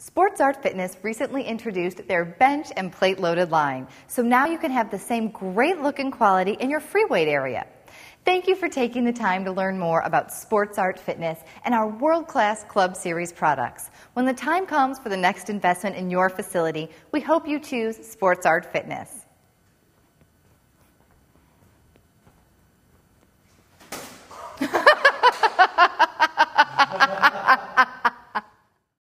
SportsArt Fitness recently introduced their bench and plate loaded line, so now you can have the same great look and quality in your free weight area. Thank you for taking the time to learn more about SportsArt Fitness and our world-class Club Series products. When the time comes for the next investment in your facility, we hope you choose SportsArt Fitness.